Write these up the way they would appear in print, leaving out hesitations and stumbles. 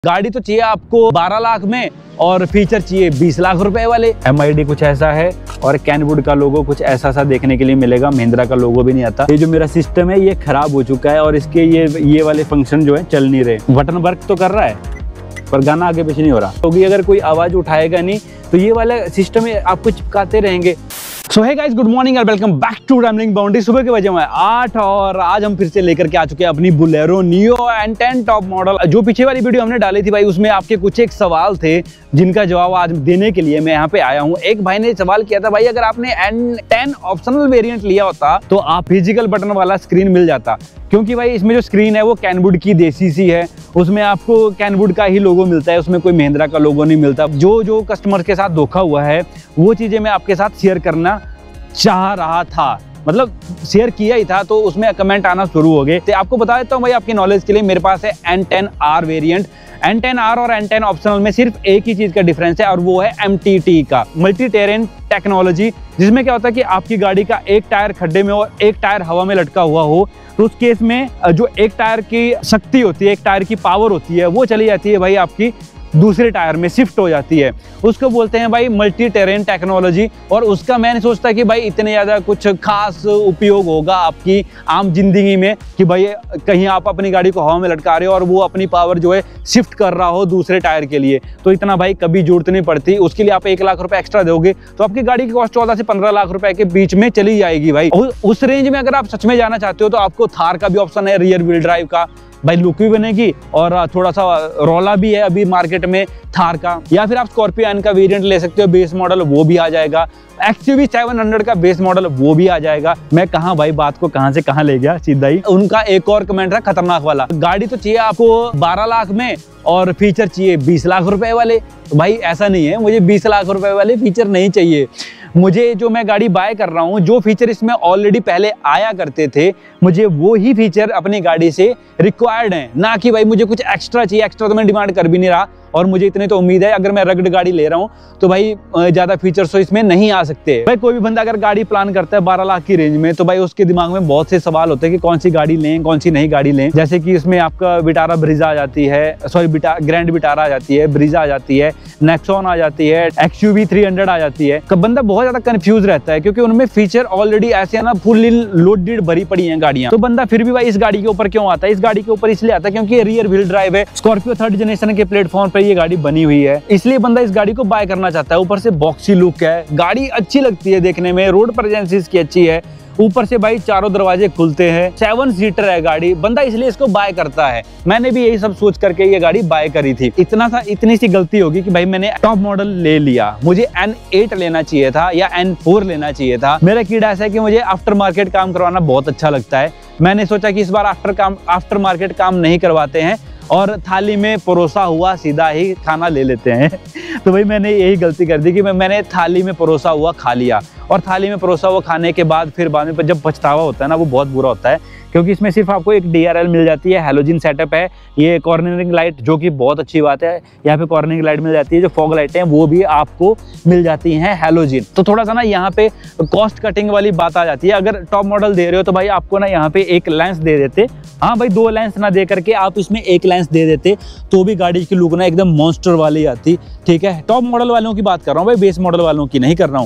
गाड़ी तो चाहिए आपको 12 लाख में और फीचर चाहिए 20 लाख रुपए वाले। MID कुछ ऐसा है और कैनवुड का लोगो कुछ ऐसा सा देखने के लिए मिलेगा। महिंद्रा का लोगो भी नहीं आता। ये जो मेरा सिस्टम है ये खराब हो चुका है और इसके ये वाले फंक्शन जो है चल नहीं रहे। बटन वर्क तो कर रहा है पर गाना आगे पीछे नहीं हो रहा, क्योंकि अगर कोई आवाज उठाएगा नहीं तो ये वाला सिस्टम आपको चिपकाते रहेंगे। So hey guys, good morning and welcome back to rambling boundary. सुबह के बजे हुए 8 और आज हम फिर से लेकर के आ चुके हैं अपनी Bolero neo N10 top model. जो पीछे वाली वीडियो हमने डाली थी भाई, उसमें आपके कुछ एक सवाल थे जिनका जवाब आज देने के लिए मैं यहाँ पे आया हूँ। एक भाई ने सवाल किया था, भाई अगर आपने N10 ऑप्शनल वेरिएंट लिया होता तो आप फिजिकल बटन वाला स्क्रीन मिल जाता, क्योंकि भाई इसमें जो स्क्रीन है वो कैनवुड की देसी सी है। उसमें आपको कैनवुड का ही लोगो मिलता है, उसमें कोई महिंद्रा का लोगो नहीं मिलता। जो कस्टमर के साथ धोखा हुआ है वो चीजें मैं आपके साथ शेयर करना चाह रहा था, मतलब शेयर किया ही था, तो उसमें कमेंट आना शुरू हो गए। तो आपको बता देता हूँ भाई आपकी नॉलेज के लिए, मेरे पास है N10R वेरिएंट। N10R और N10 ऑप्शनल में सिर्फ एक ही चीज का डिफरेंस है और वो है MTT का, मल्टी टेरेन टेक्नोलॉजी। जिसमें क्या होता है कि आपकी गाड़ी का एक टायर खड्डे में और एक टायर हवा में लटका हुआ हो तो उस केस में जो एक टायर की शक्ति होती है, एक टायर की पावर होती है, वो चली जाती है भाई आपकी दूसरे टायर में शिफ्ट हो जाती है। उसको बोलते हैं भाई मल्टी टेरेन टेक्नोलॉजी। और उसका मैं नहीं सोचता कि भाई इतने ज़्यादा कुछ खास उपयोग होगा आपकी आम जिंदगी में, कि भाई कहीं आप अपनी गाड़ी को हवा में लटका रहे हो और वो अपनी पावर जो है शिफ्ट कर रहा हो दूसरे टायर के लिए, तो इतना भाई कभी जरूरत नहीं पड़ती। उसके लिए आप 1 लाख रुपए एक्स्ट्रा दोगे तो आपकी गाड़ी की कॉस्ट 14 से 15 लाख रुपए के बीच में चली जाएगी भाई। उस रेंज में अगर आप सच में जाना चाहते हो तो आपको थार का भी ऑप्शन है, रियर व्हील ड्राइव का, भाई लुक भी बनेगी और थोड़ा सा रौला भी है अभी मार्केट में थार का। या फिर आप स्कॉर्पियो एन का वेरिएंट ले सकते हो, बेस मॉडल, वो भी आ जाएगा। XUV 700 का बेस मॉडल, वो भी आ जाएगा। मैं कहाँ भाई बात को कहाँ से कहाँ ले गया सीधा ही। उनका एक और कमेंट था खतरनाक वाला, गाड़ी तो चाहिए आपको 12 लाख में और फीचर चाहिए 20 लाख रुपए वाले। तो भाई ऐसा नहीं है, मुझे 20 लाख रुपए वाले फीचर नहीं चाहिए। मुझे जो मैं गाड़ी बाय कर रहा हूँ, जो फीचर इसमें ऑलरेडी पहले आया करते थे, मुझे वो ही फीचर अपनी गाड़ी से रिक्वायर्ड है, ना कि भाई मुझे कुछ एक्स्ट्रा चाहिए। एक्स्ट्रा तो मैं डिमांड कर भी नहीं रहा और मुझे इतनी तो उम्मीद है अगर मैं रगड़ गाड़ी ले रहा हूँ तो भाई ज्यादा फीचर्स तो इसमें नहीं आ सकते। भाई कोई भी बंदा अगर गाड़ी प्लान करता है 12 लाख की रेंज में तो भाई उसके दिमाग में बहुत से सवाल होते हैं कि कौन सी गाड़ी लें, कौन सी नहीं गाड़ी लें। जैसे कि इसमें आपका विटारा ब्रीजा आ जाती है, सॉरी ग्रैंड विटारा आ जाती है, ब्रीजा आ जाती है, नेक्सॉन आ जाती है, XUV 300 आ जाती है। बंदा बहुत ज्यादा कंफ्यूज रहता है क्योंकि उनमें फीचर ऑलरेडी ऐसे है ना, फुल लोडेड भरी पड़ी है गाड़ियां। तो बंदा फिर भी भाई इस गाड़ी के ऊपर क्यों आता है? इस गाड़ी के ऊपर इसलिए आता है क्योंकि रियर व्हील ड्राइव है, स्कॉर्पियो 3rd जनरेशन के प्लेटफॉर्म पर ये गाड़ी बनी हुई है, इसलिए बंदा इस गाड़ी को बाय करना चाहता है। ऊपर से बॉक्सी लुक है, गाड़ी अच्छी लगती है देखने में, रोड प्रेजेंस इसकी अच्छी है, ऊपर से भाई चारों दरवाजे खुलते हैं, 7 सीटर है गाड़ी, बंदा इसलिए इसको बाय करता है। मैंने भी यही सब सोच करके ये गाड़ी बाय करी थी। इतनी सी गलती होगी कि भाई मैंने टॉप मॉडल ले लिया, मुझे N8 लेना चाहिए था या N4 लेना चाहिए था। मेरा कीड़ा ऐसा है कि मुझे आफ्टर मार्केट काम करवाना बहुत अच्छा लगता है। मैंने सोचा कि इस बार आफ्टर मार्केट काम नहीं करवाते हैं और थाली में परोसा हुआ सीधा ही खाना ले लेते हैं। तो भाई मैंने यही गलती कर दी कि मैंने थाली में परोसा हुआ खा लिया, और थाली में परोसा हुआ खाने के बाद फिर बाद में जब पछतावा होता है ना, वो बहुत बुरा होता है। क्योंकि इसमें सिर्फ आपको एक DRL मिल जाती है, हैलोजन सेटअप है, ये कॉर्नरिंग लाइट, जो कि बहुत अच्छी बात है। यहाँ पे कॉर्नरिंग लाइट मिल जाती है, जो फॉग लाइटें हैं वो भी आपको मिल जाती हैं हैलोजन। तो थोड़ा सा ना यहाँ पे कॉस्ट कटिंग वाली बात आ जाती है। अगर टॉप मॉडल दे रहे हो तो भाई आपको ना यहाँ पे एक लेंस दे देते, हाँ भाई 2 लेंस ना दे करके आप इसमें 1 लेंस दे देते तो भी गाड़ी की लुक ना एकदम मॉन्स्टर वाली आती। ठीक है, टॉप मॉडल वालों की बात कर रहा हूँ भाई, बेस मॉडल वालों की नहीं कर रहा हूँ।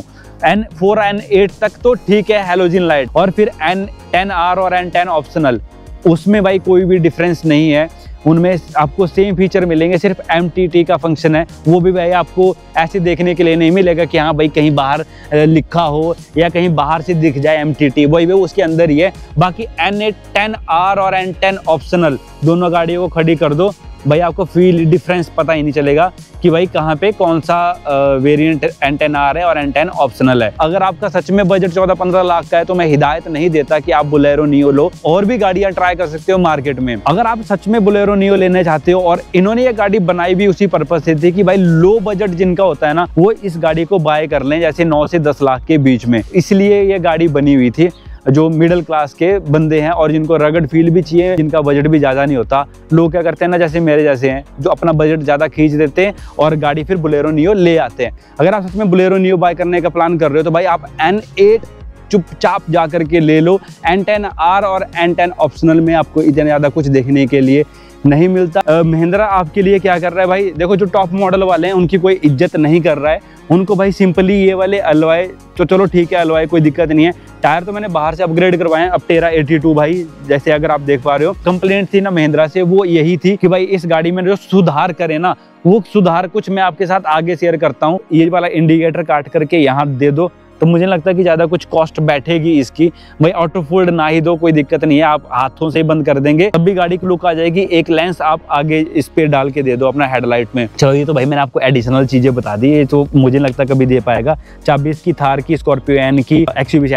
N4 N8 तक तो ठीक है हैलोजन लाइट, और फिर N10R और N10 ऑप्शनल, उसमें भाई कोई भी डिफरेंस नहीं है। उनमें आपको सेम फीचर मिलेंगे, सिर्फ MTT का फंक्शन है। वो भी भाई आपको ऐसे देखने के लिए नहीं मिलेगा कि हाँ भाई कहीं बाहर लिखा हो या कहीं बाहर से दिख जाए MTT, वही उसके अंदर ही है। बाकी N8 10R और N10 ऑप्शनल दोनों गाड़ियों को खड़ी कर दो भाई, आपको फील डिफरेंस पता ही नहीं चलेगा कि भाई कहाँ पे कौन सा वेरिएंट N10R है और N10 ऑप्शनल है। अगर आपका सच में बजट 14-15 लाख का है तो मैं हिदायत नहीं देता कि आप बोलेरो नियो लो, और भी गाड़ियां ट्राई कर सकते हो मार्केट में। अगर आप सच में बोलेरो नियो लेने चाहते हो, और इन्होंने ये गाड़ी बनाई भी उसी पर्पज से थी कि भाई लो बजट जिनका होता है ना, वो इस गाड़ी को बाय कर लें, जैसे 9 से 10 लाख के बीच में, इसलिए ये गाड़ी बनी हुई थी। जो मिडिल क्लास के बंदे हैं और जिनको रगड़ फील भी चाहिए, जिनका बजट भी ज़्यादा नहीं होता, लोग क्या करते हैं ना, जैसे मेरे जैसे हैं, जो अपना बजट ज़्यादा खींच देते हैं और गाड़ी फिर बोलेरो नियो ले आते हैं। अगर आप सच में बोलेरो नियो बाय करने का प्लान कर रहे हो तो भाई आप N8 चुपचाप जा करके ले लो। N10R और N10 ऑप्शनल में आपको इतना ज़्यादा कुछ देखने के लिए नहीं मिलता। महिंद्रा आपके लिए क्या कर रहा है भाई, देखो जो टॉप मॉडल वाले हैं उनकी कोई इज्जत नहीं कर रहा है, उनको भाई सिंपली ये वाले अलवाए तो चलो ठीक है, अलवाए कोई दिक्कत नहीं है। टायर तो मैंने बाहर से अपग्रेड करवाए हैं, अपटेरा 82 भाई, जैसे अगर आप देख पा रहे हो। कंप्लेंट थी ना महिंद्रा से वो यही थी कि भाई इस गाड़ी में जो सुधार करे ना, वो सुधार कुछ मैं आपके साथ आगे शेयर करता हूँ। ये वाला इंडिकेटर काट करके यहाँ दे दो तो मुझे लगता है कि ज़्यादा कुछ कॉस्ट बैठेगी इसकी। भाई ऑटो फोल्ड ना ही दो कोई दिक्कत नहीं है, आप हाथों से ही बंद कर देंगे तब भी गाड़ी की लुक आ जाएगी। एक लेंस आप आगे इस पे डाल के दे दो अपना हेडलाइट में। चलो ये तो भाई मैंने आपको एडिशनल चीजें बता दी, ये तो मुझे लगता कभी दे पाएगा। चाबी इसकी थार की, स्कॉर्पियो एन की, XUV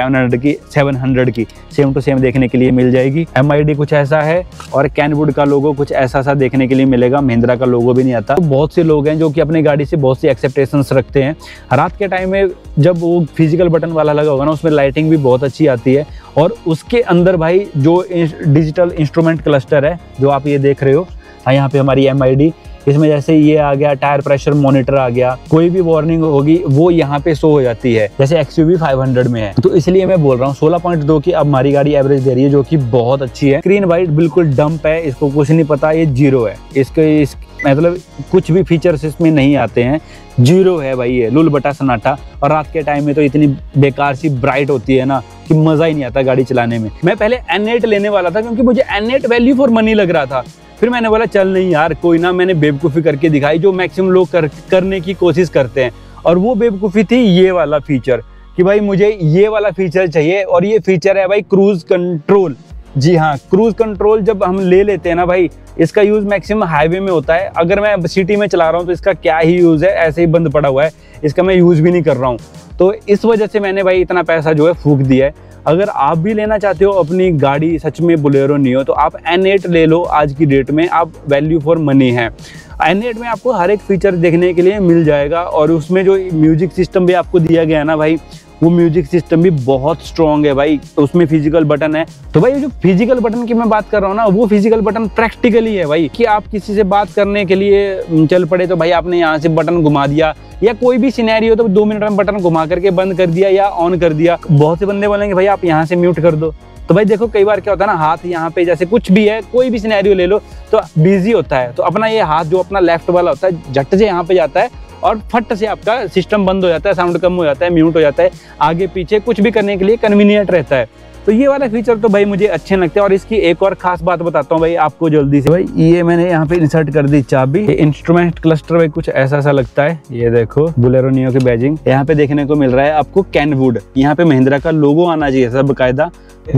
700 की सेम टू सेम देखने के लिए मिल जाएगी। MID कुछ ऐसा है और कैनवुड का लोगो कुछ ऐसा सा देखने के लिए मिलेगा। महिंद्रा का लोगो भी नहीं आता। तो बहुत से लोग हैं जो कि अपनी गाड़ी से बहुत सी एक्सेप्टेशंस रखते हैं। रात के टाइम में जब वो फिजिकल बटन वाला लगा होगा ना, उसमें लाइटिंग भी बहुत अच्छी आती है। और उसके अंदर भाई जो डिजिटल इंस्ट्रूमेंट क्लस्टर है जो आप ये देख रहे हो, यहाँ पे हमारी MID, इसमें जैसे ये आ गया, टायर प्रेशर मॉनिटर आ गया, कोई भी वार्निंग होगी वो यहाँ पे शो हो जाती है जैसे XUV 500 में है। तो इसलिए मैं बोल रहा हूँ 16.2 की अब हमारी गाड़ी एवरेज दे रही है, जो कि बहुत अच्छी है। स्क्रीन वाइट बिल्कुल डंप है, इसको कुछ नहीं पता, ये जीरो है। इसके मतलब कुछ भी फीचर्स इसमें नहीं आते हैं, जीरो है भाई, ये लुल बटा सन्नाटा। और रात के टाइम में तो इतनी बेकार सी ब्राइट होती है ना कि मजा ही नहीं आता गाड़ी चलाने में। मैं पहले N8 लेने वाला था क्योंकि मुझे N8 वैल्यू फॉर मनी लग रहा था, फिर मैंने बोला चल नहीं यार कोई ना, मैंने बेवकूफ़ी करके दिखाई जो मैक्सिमम लोग करने की कोशिश करते हैं। और वो बेवकूफ़ी थी ये वाला फीचर कि भाई मुझे ये वाला फीचर चाहिए, और ये फीचर है भाई क्रूज कंट्रोल। जी हाँ, क्रूज कंट्रोल जब हम ले लेते हैं ना भाई, इसका यूज़ मैक्सिमम हाईवे में होता है। अगर मैं सिटी में चला रहा हूँ तो इसका क्या ही यूज़ है, ऐसे ही बंद पड़ा हुआ है, इसका मैं यूज़ भी नहीं कर रहा हूँ। तो इस वजह से मैंने भाई इतना पैसा जो है फूंक दिया है। अगर आप भी लेना चाहते हो अपनी गाड़ी सच में बोलेरो नहीं हो, तो आप N8 ले लो। आज की डेट में आप वैल्यू फॉर मनी है। N8 में आपको हर एक फीचर देखने के लिए मिल जाएगा, और उसमें जो म्यूजिक सिस्टम भी आपको दिया गया है ना भाई, वो म्यूजिक सिस्टम भी बहुत स्ट्रॉन्ग है भाई। उसमें फिजिकल बटन है, तो भाई जो फिजिकल बटन की मैं बात कर रहा हूँ ना, वो फिजिकल बटन प्रैक्टिकली है भाई, कि आप किसी से बात करने के लिए चल पड़े तो भाई आपने यहाँ से बटन घुमा दिया, या कोई भी सिनेरियो तो 2 मिनट में बटन घुमा करके बंद कर दिया या ऑन कर दिया। बहुत से बंदे बोलेंगे भाई आप यहाँ से म्यूट कर दो, तो भाई देखो कई बार क्या होता है ना, हाथ यहाँ पे जैसे कुछ भी है, कोई भी सिनेरियो ले लो तो बिजी होता है, तो अपना ये हाथ जो अपना लेफ्ट वाला होता है झट से यहाँ पे जाता है और फट से आपका सिस्टम बंद हो जाता है, साउंड कम हो जाता है, म्यूट हो जाता है, आगे पीछे कुछ भी करने के लिए कन्वीनियंट रहता है। तो ये वाला फीचर तो भाई मुझे अच्छे लगते हैं। और इसकी एक और खास बात बताता हूँ भाई आपको जल्दी से। भाई ये मैंने यहाँ पे इंसर्ट कर दी चाबी। इंस्ट्रूमेंट क्लस्टर भाई कुछ ऐसा सा लगता है, ये देखो बोलेरो नियो की बैजिंग यहाँ पे देखने को मिल रहा है आपको। कैनवुड, यहाँ पे महिंद्रा का लोगो आना चाहिए सब बकायदा,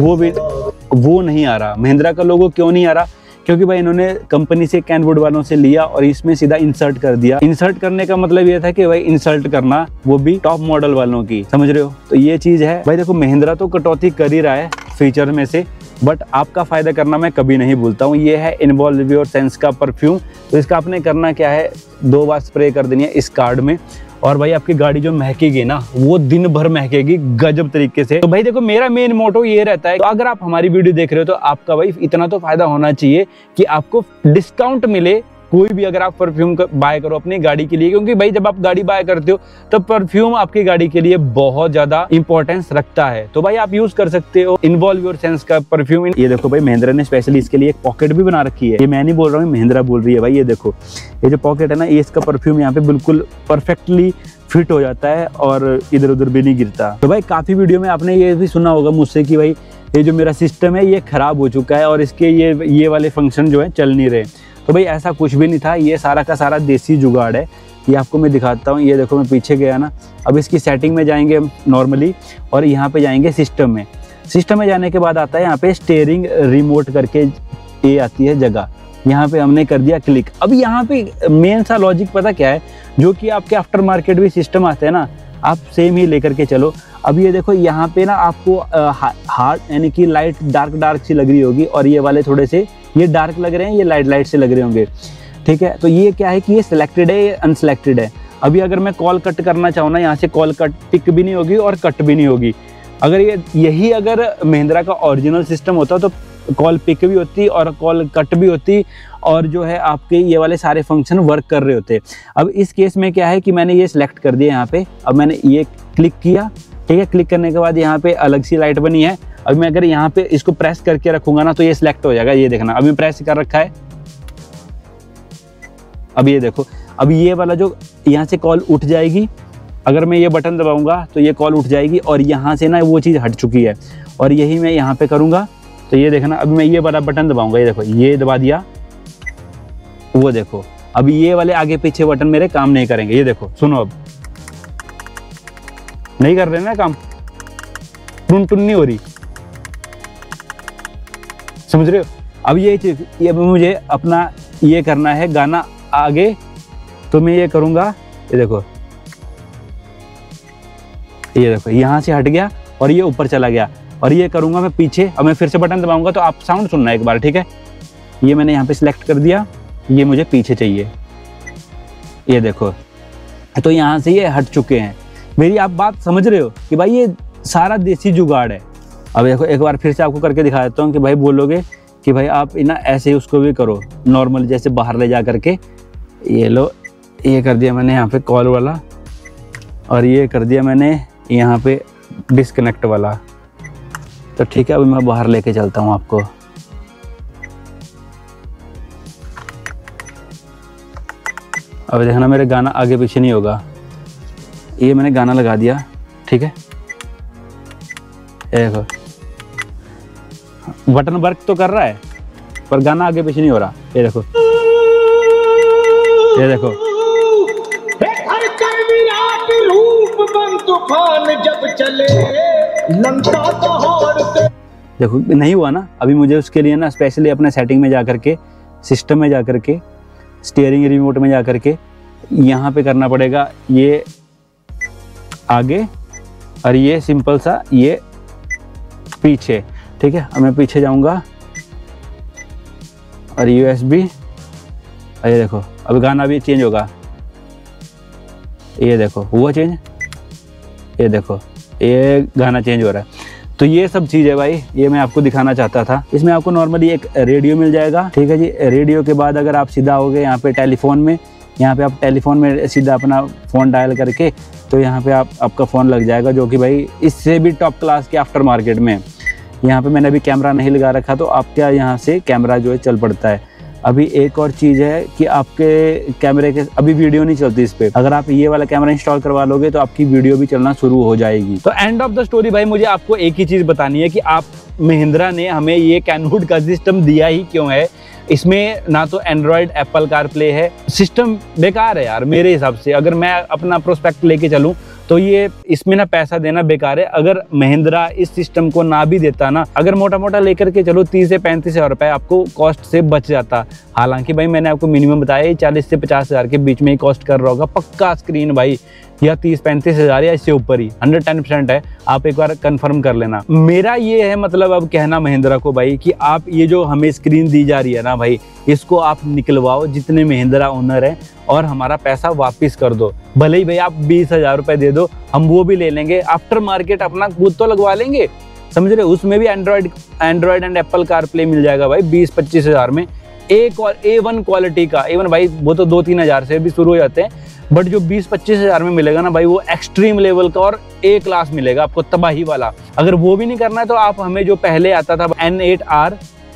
वो नहीं आ रहा। महिंद्रा का लोगो क्यों नहीं आ रहा? क्योंकि भाई इन्होंने कंपनी से कैनवुड वालों से लिया और इसमें सीधा इंसर्ट कर दिया। इंसर्ट करने का मतलब ये था कि भाई इंसर्ट करना, वो भी टॉप मॉडल वालों की, समझ रहे हो? तो ये चीज है भाई। देखो महिंद्रा तो कटौती कर ही रहा है फीचर में से, बट आपका फायदा करना मैं कभी नहीं भूलता हूँ। ये है इन्वॉल्व योर सेंस का परफ्यूम। तो इसका आपने करना क्या है, 2 बार स्प्रे कर देनी है इस कार्ड में, और भाई आपकी गाड़ी जो महकेगी ना, वो दिन भर महकेगी गजब तरीके से। तो भाई देखो मेरा मेन मोटो ये रहता है, तो अगर आप हमारी वीडियो देख रहे हो तो आपका भाई इतना तो फायदा होना चाहिए कि आपको डिस्काउंट मिले कोई भी, अगर आप परफ्यूम बाय करो अपनी गाड़ी के लिए। क्योंकि भाई जब आप गाड़ी बाय करते हो तो परफ्यूम आपकी गाड़ी के लिए बहुत ज्यादा इंपॉर्टेंस रखता है। तो भाई आप यूज कर सकते हो इन्वॉल्व योर सेंस का परफ्यूम। ये देखो भाई महिंद्रा ने स्पेशली इसके लिए एक पॉकेट भी बना रखी है। ये मैं नहीं बोल रहा हूँ, महिंद्रा बोल रही है भाई। ये देखो ये जो पॉकेट है ना, ये इसका परफ्यूम यहाँ पे बिल्कुल परफेक्टली फिट हो जाता है और इधर उधर भी नहीं गिरता। तो भाई काफी वीडियो में आपने ये भी सुना होगा मुझसे कि भाई ये जो मेरा सिस्टम है ये खराब हो चुका है और इसके ये वाले फंक्शन जो है चल नहीं रहे। तो भाई ऐसा कुछ भी नहीं था, ये सारा का सारा देसी जुगाड़ है। ये आपको मैं दिखाता हूँ। ये देखो मैं पीछे गया ना, अब इसकी सेटिंग में जाएंगे नॉर्मली, और यहाँ पे जाएंगे सिस्टम में। सिस्टम में जाने के बाद आता है यहाँ पे स्टीयरिंग रिमोट करके ये आती है जगह, यहाँ पे हमने कर दिया क्लिक। अब यहाँ पे मेन सा लॉजिक पता क्या है, जो कि आपके आफ्टर मार्केट भी सिस्टम आते हैं ना, आप सेम ही लेकर के चलो। अब ये देखो यहाँ पे ना आपको हार्ड यानी कि लाइट डार्क सी लग रही होगी, और ये वाले थोड़े से ये डार्क लग रहे हैं, ये लाइट से लग रहे होंगे, ठीक है। तो ये क्या है कि ये सिलेक्टेड है, ये अनसिलेक्टेड है। अभी अगर मैं कॉल कट करना चाहूँ ना, यहाँ से कॉल कट पिक भी नहीं होगी और कट भी नहीं होगी। अगर यही अगर महिंद्रा का ओरिजिनल सिस्टम होता तो कॉल पिक भी होती और कॉल कट भी होती, और जो है आपके ये वाले सारे फंक्शन वर्क कर रहे होते। अब इस केस में क्या है कि मैंने ये सिलेक्ट कर दिया यहाँ पे। अब मैंने ये क्लिक किया, ठीक है। क्लिक करने के बाद यहाँ पे अलग सी लाइट बनी है। अब मैं अगर यहाँ पे इसको प्रेस करके रखूंगा ना, तो ये सिलेक्ट हो जाएगा। ये देखना, अभी प्रेस कर रखा है, अब ये देखो, अब ये वाला जो यहाँ से कॉल उठ जाएगी, अगर मैं ये बटन दबाऊंगा तो ये कॉल उठ जाएगी और यहाँ से ना वो चीज़ हट चुकी है। और यही मैं यहाँ पे करूँगा तो ये देखना, अब मैं ये वाला बटन दबाऊंगा, ये देखो ये दबा दिया, वो देखो अब ये वाले आगे पीछे बटन मेरे काम नहीं करेंगे। ये देखो सुनो, अब नहीं कर रहे ना काम, टुन टुन नहीं हो रही, समझ रहे हो। अब ये चीज, ये मुझे अपना ये करना है गाना आगे, तो मैं ये करूँगा, ये देखो यहाँ से हट गया और ये ऊपर चला गया। और ये करूँगा मैं पीछे, अब मैं फिर से बटन दबाऊंगा तो आप साउंड सुनना एक बार, ठीक है। ये मैंने यहाँ पे सिलेक्ट कर दिया, ये मुझे पीछे चाहिए, ये देखो, तो यहाँ से ये हट चुके हैं। मेरी आप बात समझ रहे हो कि भाई ये सारा देसी जुगाड़ है। अब देखो एक बार फिर से आपको करके दिखा देता हूँ कि भाई बोलोगे कि भाई आप ना ऐसे उसको भी करो नॉर्मल, जैसे बाहर ले जा करके, ये लो, ये कर दिया मैंने यहाँ पे कॉल वाला और ये कर दिया मैंने यहाँ पे डिस्कनेक्ट वाला। तो ठीक है, अभी मैं बाहर लेके चलता हूँ आपको। अब देखना मेरे गाना आगे पीछे नहीं होगा, ये मैंने गाना लगा दिया, ठीक है। ये देखो बटन वर्क तो कर रहा है पर गाना आगे पीछे नहीं हो रहा, ये देखो, ये देखो जब चले लंका देखो नहीं हुआ ना। अभी मुझे उसके लिए ना स्पेशली अपने सेटिंग में जा करके, सिस्टम में जा करके, स्टीयरिंग रिमोट में जा करके यहाँ पे करना पड़ेगा ये आगे और ये सिंपल सा ये पीछे, ठीक है। अब मैं पीछे जाऊंगा और USB, ये देखो अब गाना भी चेंज होगा, ये देखो हुआ चेंज, ये देखो ये गाना चेंज हो रहा है। तो ये सब चीज़ है भाई, ये मैं आपको दिखाना चाहता था। इसमें आपको नॉर्मली एक रेडियो मिल जाएगा, ठीक है जी। रेडियो के बाद अगर आप सीधा होगे यहाँ पे टेलीफोन में, यहाँ पे आप टेलीफोन में सीधा अपना फ़ोन डायल करके तो यहाँ पे आपका फ़ोन लग जाएगा, जो कि भाई इससे भी टॉप क्लास के आफ्टर मार्केट में। यहाँ पे मैंने अभी कैमरा नहीं लगा रखा तो आपका यहाँ से कैमरा जो है चल पड़ता है। अभी एक और चीज़ है कि आपके कैमरे के अभी वीडियो नहीं चलती इस पे, अगर आप ये वाला कैमरा इंस्टॉल करवा लोगे तो आपकी वीडियो भी चलना शुरू हो जाएगी। तो एंड ऑफ द स्टोरी भाई, मुझे आपको एक ही चीज़ बतानी है कि आप महिंद्रा ने हमें ये कैनवुड का सिस्टम दिया ही क्यों है। इसमें ना तो एंड्रॉयड एप्पल कारप्ले है, सिस्टम बेकार है यार मेरे हिसाब से। अगर मैं अपना प्रोस्पेक्ट लेके चलूँ तो ये इसमें ना पैसा देना बेकार है। अगर महिंद्रा इस सिस्टम को ना भी देता ना, अगर मोटा मोटा लेकर के चलो 30 से 35 हज़ार रुपये आपको कॉस्ट से बच जाता। हालांकि भाई मैंने आपको मिनिमम बताया 40 से 50 हज़ार के बीच में ही कॉस्ट कर रहा होगा पक्का स्क्रीन भाई, या 30-35 हज़ार या इससे ऊपर ही 110% है। आप एक बार कंफर्म कर लेना। मेरा ये है मतलब अब कहना महिंद्रा को भाई कि आप ये जो हमें स्क्रीन दी जा रही है ना भाई, इसको आप निकलवाओ जितने महिंद्रा ओनर हैं और हमारा पैसा वापस कर दो। भले ही भाई आप 20 हज़ार रुपये दे दो, हम वो भी ले लेंगे, आफ्टर मार्केट अपना खुद तो लगवा लेंगे, समझ रहे। उसमें भी एंड्रॉयड एंड एप्पल कारप्ले मिल जाएगा भाई 20-25 हज़ार में। एक और A1 क्वालिटी का, A1 भाई वो तो 2-3 हज़ार से भी शुरू हो जाते हैं, बट जो 20-25 हज़ार में मिलेगा ना भाई वो एक्सट्रीम लेवल का और A क्लास मिलेगा आपको, तबाही वाला। अगर वो भी नहीं करना है तो आप हमें जो पहले आता था N8R,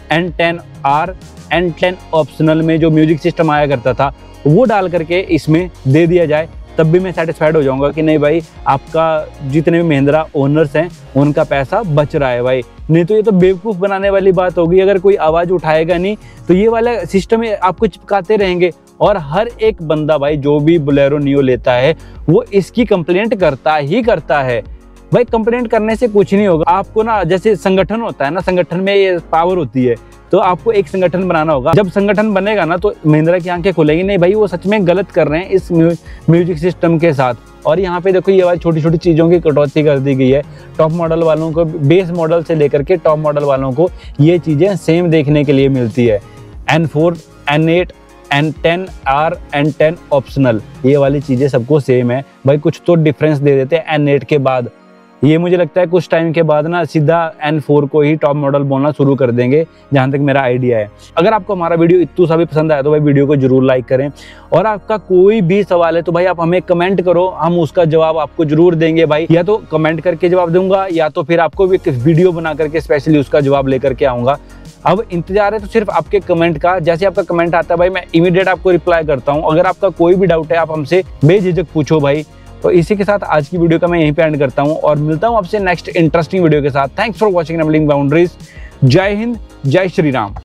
N10R, N10 ऑप्शनल में जो म्यूजिक सिस्टम आया करता था वो डाल करके इसमें दे दिया जाए, तब भी मैं सेटिस्फाइड हो जाऊंगा कि नहीं भाई आपका जितने भी महिंद्रा ओनर्स हैं उनका पैसा बच रहा है भाई। नहीं तो ये तो बेवकूफ़ बनाने वाली बात होगी। अगर कोई आवाज़ उठाएगा नहीं तो ये वाला सिस्टम आपको चिपकाते रहेंगे और हर एक बंदा भाई जो भी बोलेरो नियो लेता है वो इसकी कंप्लेंट करता ही करता है। भाई कंप्लेंट करने से कुछ नहीं होगा। आपको ना जैसे संगठन होता है ना, संगठन में ये पावर होती है, तो आपको एक संगठन बनाना होगा। जब संगठन बनेगा ना तो महिंद्रा की आंखें खुलेगी, नहीं भाई वो सच में गलत कर रहे हैं इस म्यूजिक सिस्टम के साथ। और यहाँ पे देखो ये वाली छोटी छोटी चीज़ों की कटौती कर दी गई है। टॉप मॉडल वालों को, बेस मॉडल से लेकर के टॉप मॉडल वालों को ये चीज़ें सेम देखने के लिए मिलती है। N4, N8, N10R, N10 optional, ये वाली चीज़ें सबको सेम है भाई। कुछ तो डिफरेंस दे देते हैं N8 के बाद। ये मुझे लगता है कुछ टाइम के बाद ना सीधा N4 को ही टॉप मॉडल बोलना शुरू कर देंगे, जहाँ तक मेरा आइडिया है। अगर आपको हमारा वीडियो इतना सा भी पसंद आया तो भाई वीडियो को जरूर लाइक करें, और आपका कोई भी सवाल है तो भाई आप हमें कमेंट करो, हम उसका जवाब आपको जरूर देंगे भाई। या तो कमेंट करके जवाब दूंगा या तो फिर आपको भी वीडियो बना करके स्पेशली उसका जवाब लेकर के आऊँगा। अब इंतजार है तो सिर्फ आपके कमेंट का। जैसे आपका कमेंट आता है भाई, मैं इमीडिएट आपको रिप्लाई करता हूँ। अगर आपका कोई भी डाउट है आप हमसे बेझिझक पूछो भाई। तो इसी के साथ आज की वीडियो का मैं यहीं पे एंड करता हूँ और मिलता हूँ आपसे नेक्स्ट इंटरेस्टिंग वीडियो के साथ। Thanks for watching rambling boundaries. जय हिंद, जय श्री राम।